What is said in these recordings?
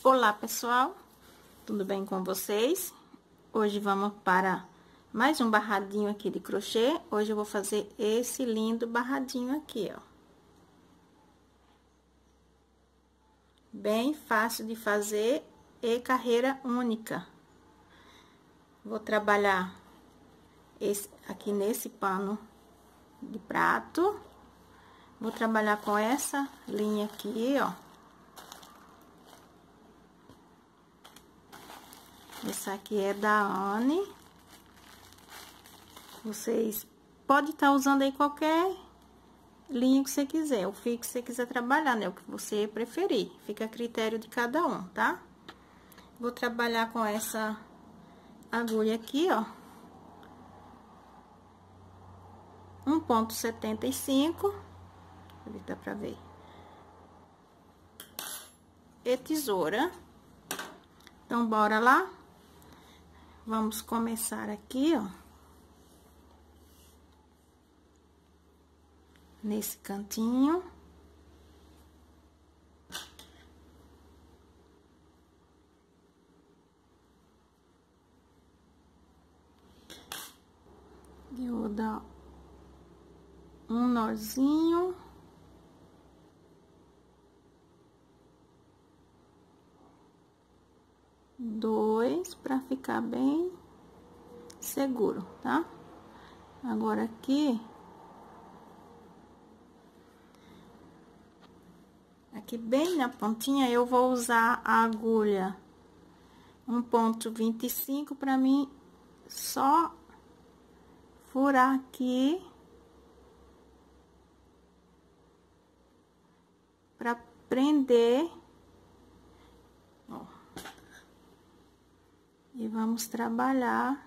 Olá, pessoal, tudo bem com vocês? Hoje vamos para mais um barradinho aqui de crochê. Hoje eu vou fazer esse lindo barradinho aqui, ó. Bem fácil de fazer e carreira única. Vou trabalhar aqui nesse pano de prato. Vou trabalhar com essa linha aqui, ó. Essa aqui é da Anne. Vocês podem estar usando aí qualquer linha que você quiser, o fio que você quiser trabalhar, né? O que você preferir. Fica a critério de cada um, tá? Vou trabalhar com essa agulha aqui, ó. 1,75. Deixa eu ver se dá pra ver. E tesoura. Então, bora lá? Vamos começar aqui, ó. Nesse cantinho. Eu vou dar um nozinho. Dois, pra ficar bem seguro, tá? Agora aqui bem na pontinha eu vou usar a agulha 1,25 pra mim só furar aqui pra prender, ó. E vamos trabalhar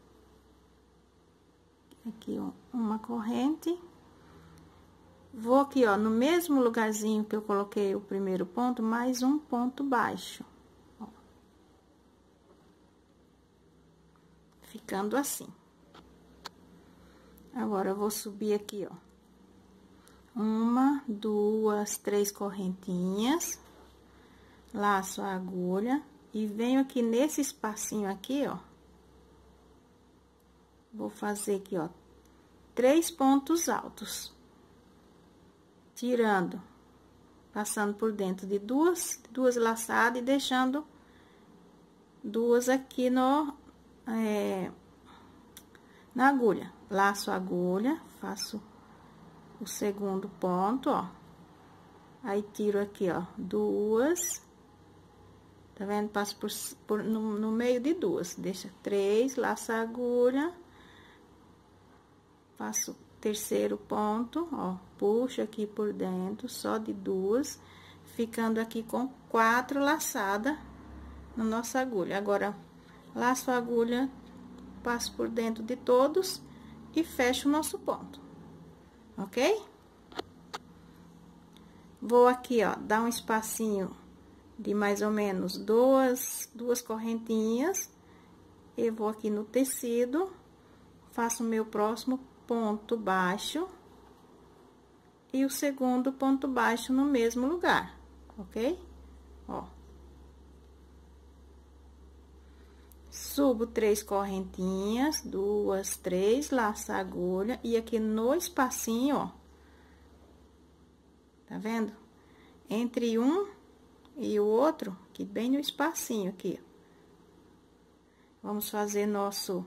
aqui, ó, uma corrente. Vou aqui, ó, no mesmo lugarzinho que eu coloquei o primeiro ponto, mais um ponto baixo, ó. Ficando assim. Agora, eu vou subir aqui, ó. Uma, duas, três correntinhas. Laço a agulha. E venho aqui nesse espacinho aqui, ó. Vou fazer aqui, ó, 3 pontos altos. Tirando, passando por dentro de duas laçadas e deixando duas aqui na agulha. Laço a agulha, faço o segundo ponto, ó. Aí, tiro aqui, ó, duas. Tá vendo? Passo no meio de duas. Deixa 3, laço a agulha. Faço o terceiro ponto, ó. Puxo aqui por dentro, só de duas. Ficando aqui com 4 laçadas na nossa agulha. Agora, laço a agulha, passo por dentro de todos e fecho o nosso ponto. Ok? Vou aqui, ó, dar um espacinho de mais ou menos duas correntinhas. Eu vou aqui no tecido, faço o meu próximo ponto baixo e o segundo ponto baixo no mesmo lugar, ok? Ó. Subo 3 correntinhas, 2, 3, laço a agulha e aqui no espacinho, ó. Tá vendo? Entre um e o outro, aqui bem no espacinho aqui. Vamos fazer nosso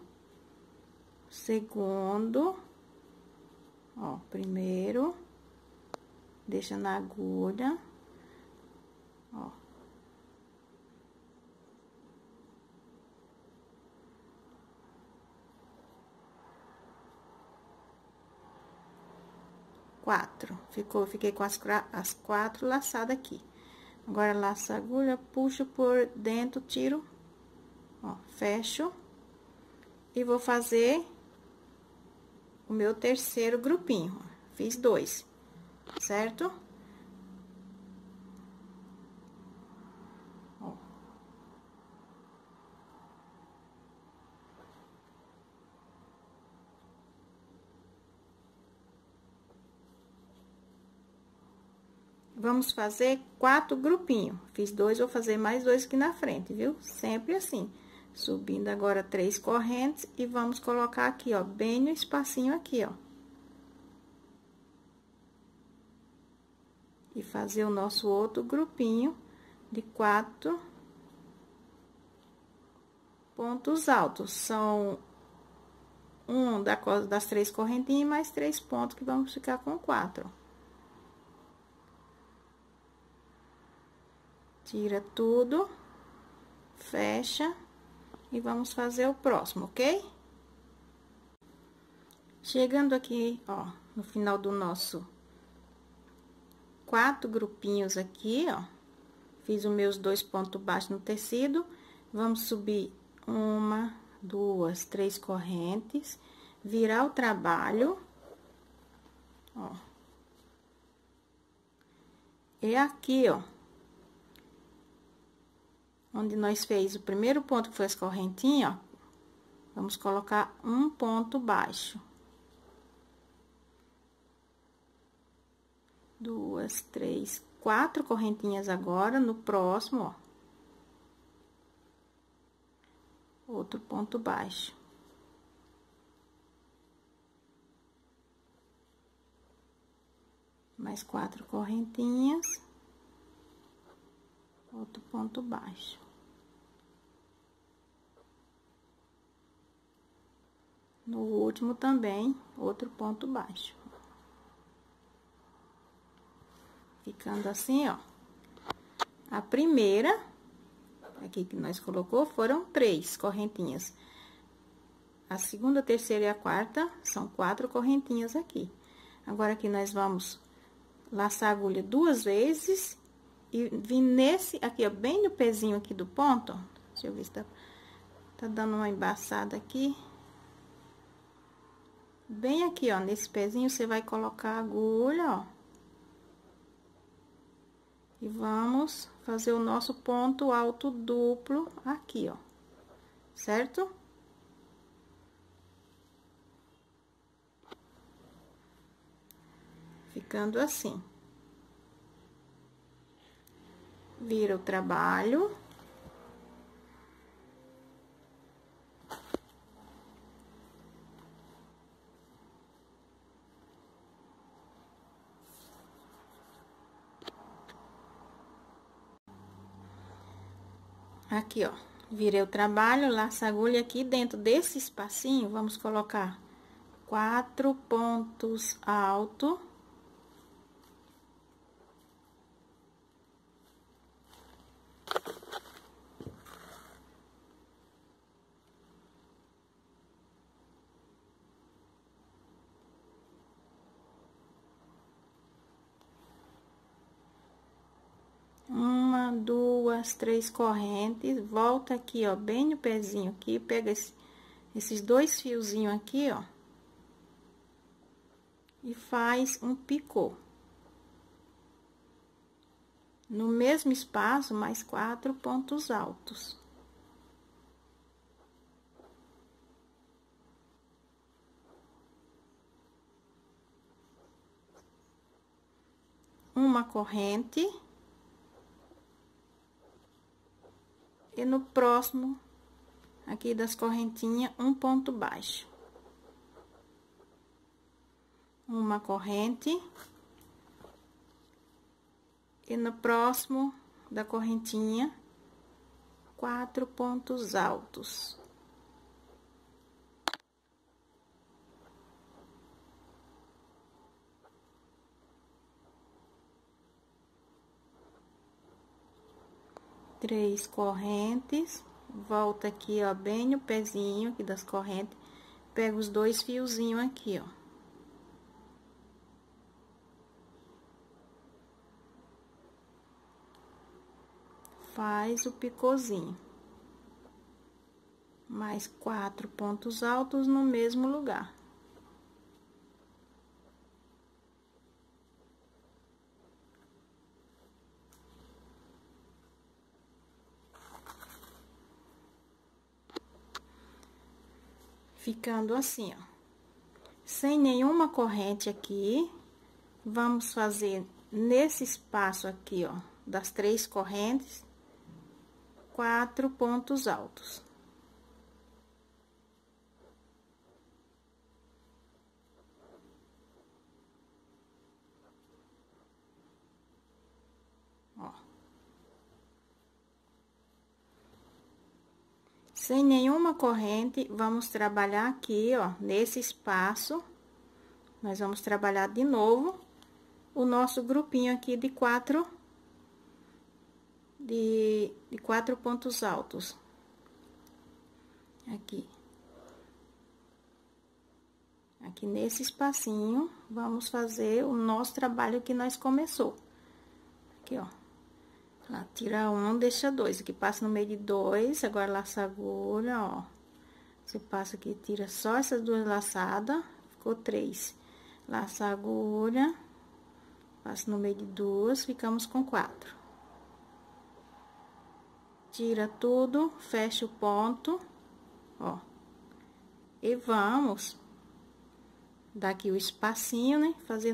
segundo, ó, primeiro, deixa na agulha, ó. Fiquei com as 4 laçadas aqui. Agora, laço a agulha, puxo por dentro, tiro, ó, fecho. E vou fazer o meu terceiro grupinho, ó. Fiz 2, certo? Ó. vamos fazer 4 grupinhos. Fiz 2, vou fazer mais 2 aqui na frente, viu? Sempre assim. Subindo agora 3 correntes e vamos colocar aqui, ó, bem no espacinho aqui, ó. E fazer o nosso outro grupinho de 4 pontos altos. São das 3 correntinhas mais 3 pontos que vamos ficar com 4. Tira tudo, fecha e vamos fazer o próximo, ok? Chegando aqui, ó, no final do nosso 4 grupinhos aqui, ó, fiz os meus 2 pontos baixos no tecido, vamos subir 1, 2, 3 correntes, virar o trabalho, ó. E aqui, ó, onde nós fez o primeiro ponto, que foi as correntinhas, ó, vamos colocar um ponto baixo. 2, 3, 4 correntinhas agora, no próximo, ó. Outro ponto baixo. Mais 4 correntinhas. Outro ponto baixo. No último também, outro ponto baixo. Ficando assim, ó. A primeira, aqui que nós colocou, foram 3 correntinhas. A segunda, a terceira e a quarta são 4 correntinhas aqui. Agora, aqui nós vamos laçar a agulha 2 vezes e vir nesse, aqui, ó, bem no pezinho aqui do ponto, ó. Deixa eu ver se tá dando uma embaçada aqui. Bem aqui, ó, nesse pezinho, você vai colocar a agulha, ó. E vamos fazer o nosso ponto alto duplo aqui, ó. Certo? Ficando assim. Vira o trabalho. Aqui, ó, virei o trabalho, laço a agulha aqui dentro desse espacinho, vamos colocar 4 pontos altos. Uma, 2, 3 correntes, volta aqui, ó, bem no pezinho aqui, pega esses 2 fiozinhos aqui, ó, e faz um picô. No mesmo espaço, mais 4 pontos altos. Uma corrente. E no próximo, aqui das correntinhas, um ponto baixo. Uma corrente. E no próximo da correntinha, 4 pontos altos. Três correntes, volta aqui, ó, bem no pezinho aqui das correntes, pega os 2 fiozinhos aqui, ó. Faz o picôzinho. Mais 4 pontos altos no mesmo lugar. Ficando assim, ó. Sem nenhuma corrente aqui, vamos fazer nesse espaço aqui, ó, das 3 correntes, 4 pontos altos. Ó. Sem nenhuma corrente, vamos trabalhar aqui, ó, nesse espaço. Nós vamos trabalhar de novo o nosso grupinho aqui de quatro pontos altos. Aqui nesse espacinho, vamos fazer o nosso trabalho que nós começou. Aqui, ó. Lá, tira um, deixa dois. Aqui passa no meio de dois, agora laça a agulha, ó. Você passa aqui, tira só essas duas laçadas, ficou 3. Laça a agulha, passa no meio de duas, ficamos com 4. Tira tudo, fecha o ponto, ó. E vamos dar aqui o espacinho, né? Fazer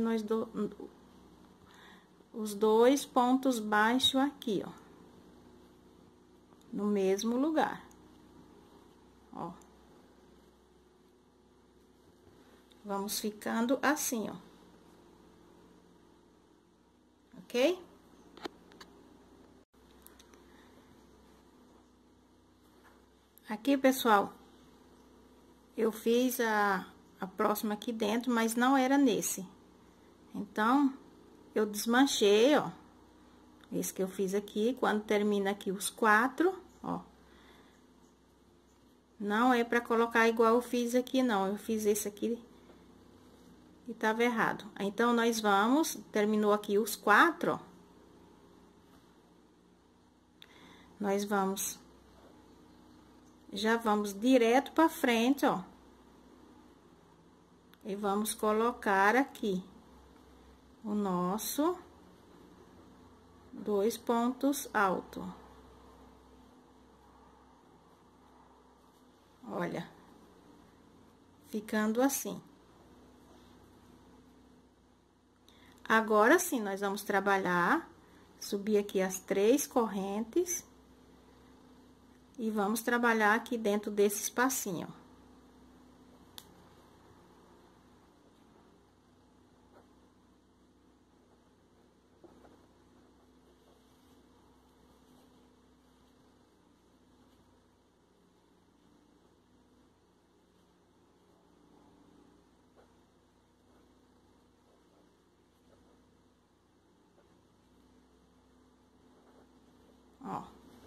os 2 pontos baixos aqui, ó. No mesmo lugar, ó. Vamos ficando assim, ó. Ok? Aqui, pessoal, eu fiz a próxima aqui dentro, mas não era nesse. Então, eu desmanchei, ó. Esse que eu fiz aqui, quando termina aqui os 4, ó. Não é pra colocar igual eu fiz aqui, não. Eu fiz esse aqui e tava errado. Então, nós vamos, terminou aqui os 4, ó. Nós vamos, já vamos direto pra frente, ó. E vamos colocar aqui o nosso 2 pontos altos. Olha, ficando assim. Agora sim, nós vamos trabalhar, subir aqui as 3 correntes e vamos trabalhar aqui dentro desse espacinho, ó. Ó.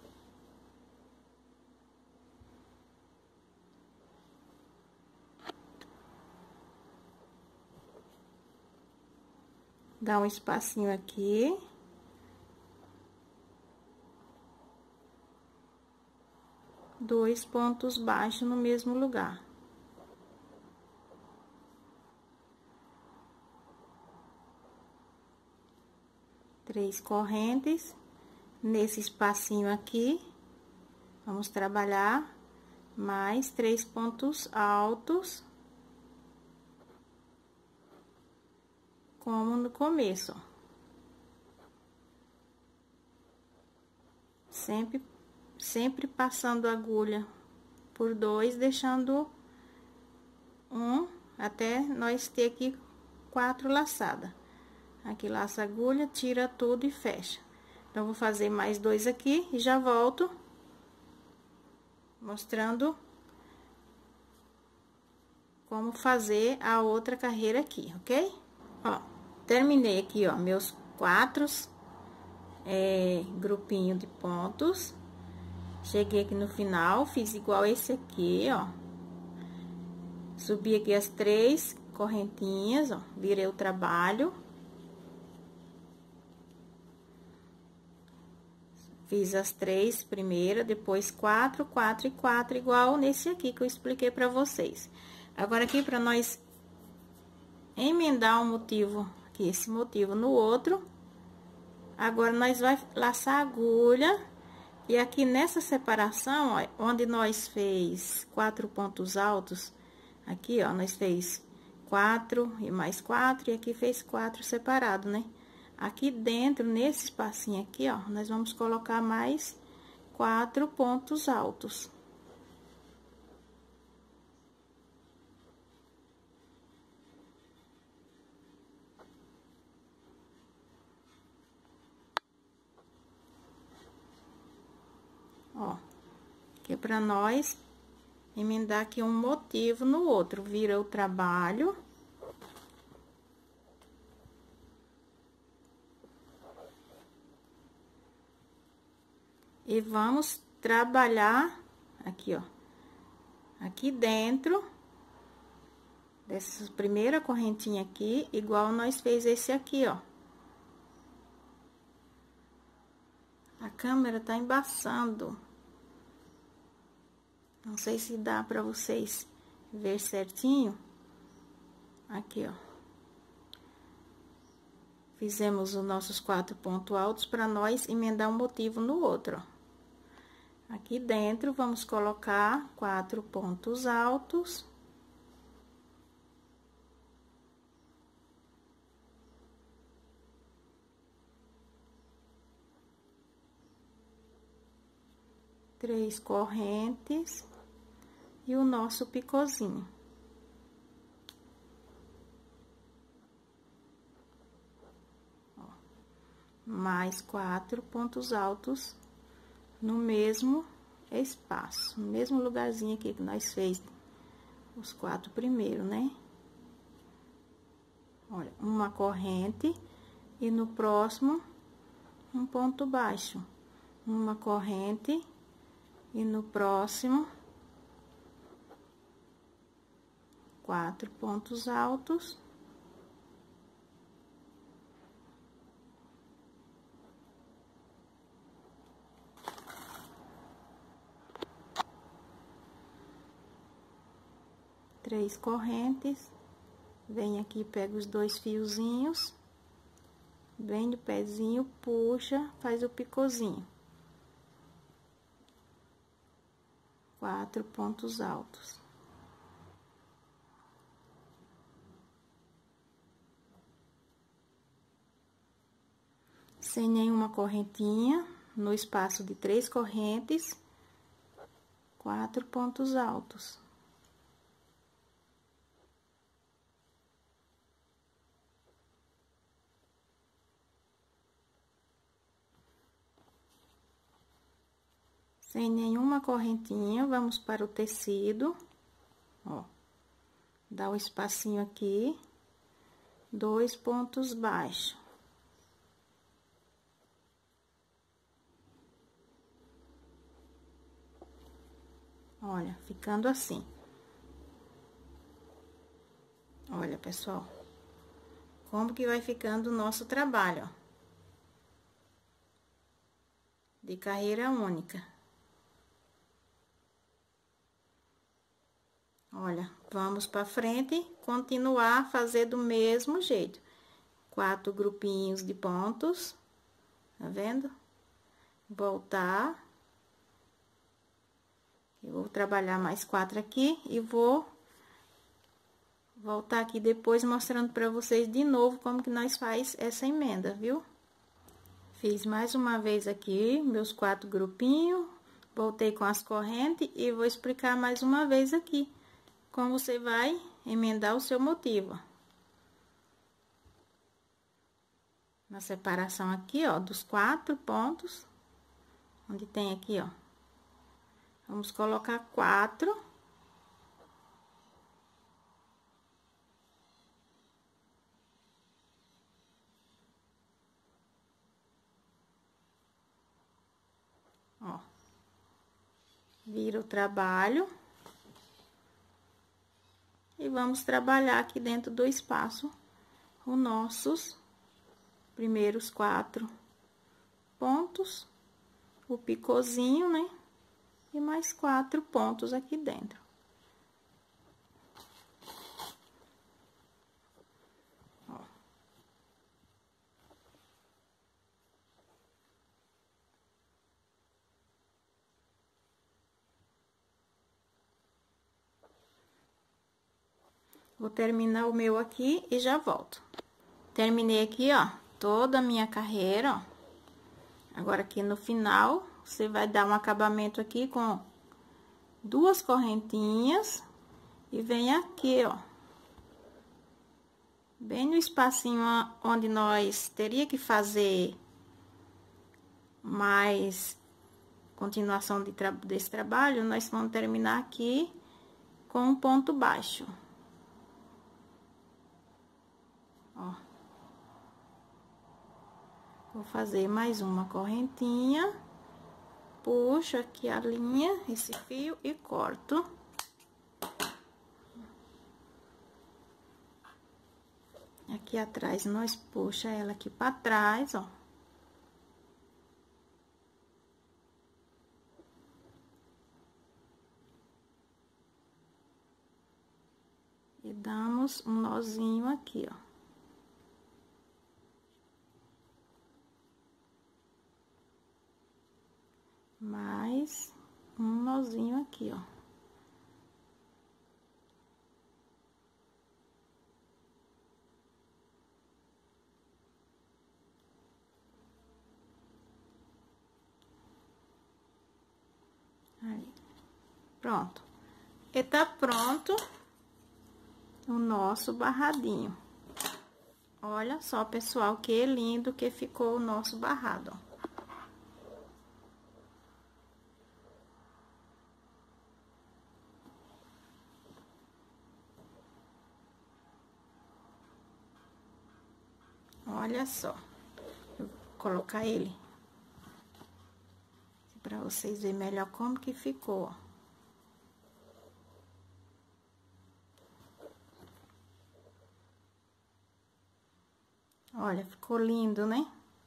Dá um espacinho aqui. Dois pontos baixos no mesmo lugar. Três correntes. Nesse espacinho aqui, vamos trabalhar mais 3 pontos altos, como no começo, ó. Sempre passando a agulha por 2, deixando um, até nós ter aqui 4 laçadas. Aqui laça a agulha, tira tudo e fecha. Então, vou fazer mais 2 aqui e já volto mostrando como fazer a outra carreira aqui, ok? Ó, terminei aqui, ó, meus 4 grupinho de pontos. Cheguei aqui no final, fiz igual esse aqui, ó. Subi aqui as 3 correntinhas, ó, virei o trabalho. Fiz as 3 primeiras, depois 4, 4 e 4, igual nesse aqui que eu expliquei pra vocês. Agora, aqui, pra nós emendar um motivo, aqui, esse motivo no outro, agora, nós vai laçar a agulha, e aqui nessa separação, ó, onde nós fez 4 pontos altos, aqui, ó, nós fez 4 e mais 4, e aqui fez 4 separado, né? Aqui dentro, nesse espacinho aqui, ó, nós vamos colocar mais 4 pontos altos. Ó, que é pra nós emendar aqui um motivo no outro. Vira o trabalho. E vamos trabalhar aqui, ó. Aqui dentro dessa primeira correntinha aqui, igual nós fez esse aqui, ó. A câmera tá embaçando. Não sei se dá pra vocês ver certinho. Aqui, ó. Fizemos os nossos 4 pontos altos para nós emendar um motivo no outro, ó. Aqui dentro, vamos colocar 4 pontos altos. Três correntes e o nosso picôzinho. Ó, mais 4 pontos altos no mesmo espaço, no mesmo lugarzinho aqui que nós fez os 4 primeiros, né? Olha, uma corrente e no próximo um ponto baixo, uma corrente e no próximo 4 pontos altos. Três correntes, vem aqui, pega os 2 fiozinhos, vem do pezinho, puxa, faz o picôzinho. 4 pontos altos. Sem nenhuma correntinha, no espaço de 3 correntes, 4 pontos altos. Sem nenhuma correntinha, vamos para o tecido, ó, dá o espacinho aqui, 2 pontos baixos. Olha, ficando assim. Olha, pessoal, como que vai ficando o nosso trabalho, ó, de carreira única. Olha, vamos para frente, continuar a fazer do mesmo jeito. 4 grupinhos de pontos, tá vendo? Voltar. Eu vou trabalhar mais 4 aqui e vou voltar aqui depois mostrando para vocês de novo como que nós faz essa emenda, viu? Fiz mais uma vez aqui meus 4 grupinhos, voltei com as correntes e vou explicar mais uma vez aqui como você vai emendar o seu motivo. Na separação aqui, ó, dos 4 pontos, onde tem aqui, ó, vamos colocar 4. Ó, vira o trabalho. E vamos trabalhar aqui dentro do espaço os nossos primeiros 4 pontos, o picôzinho, né? E mais 4 pontos aqui dentro. Ó. Vou terminar o meu aqui e já volto. Terminei aqui, ó, toda a minha carreira, ó. Agora, aqui no final, você vai dar um acabamento aqui com 2 correntinhas e vem aqui, ó, bem no espacinho onde nós teria que fazer mais continuação desse trabalho, nós vamos terminar aqui com um ponto baixo. Ó. Vou fazer mais uma correntinha, puxo aqui a linha, esse fio e corto. Aqui atrás, nós puxa ela aqui pra trás, ó. E damos um nozinho aqui, ó. Mais um nozinho aqui, ó. Aí, pronto. E tá pronto o nosso barradinho. Olha só, pessoal, que lindo que ficou o nosso barrado, ó. Olha só, eu vou colocar ele para vocês verem melhor como que ficou, ó. Olha, ficou lindo, né?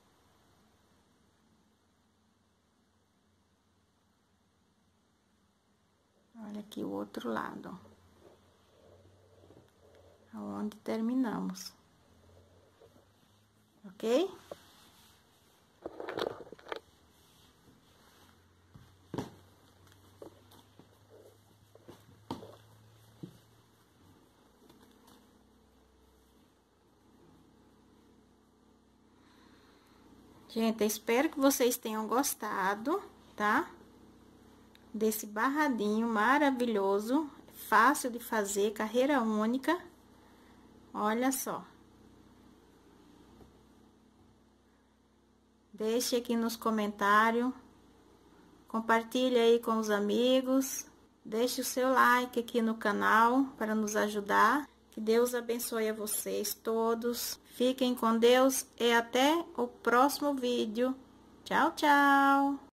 Olha aqui o outro lado, ó. Aonde terminamos. Ok? Gente, eu espero que vocês tenham gostado, tá? Desse barradinho maravilhoso, fácil de fazer, carreira única. Olha só. Deixe aqui nos comentários, compartilhe aí com os amigos, deixe o seu like aqui no canal para nos ajudar. Que Deus abençoe a vocês todos. Fiquem com Deus e até o próximo vídeo. Tchau, tchau!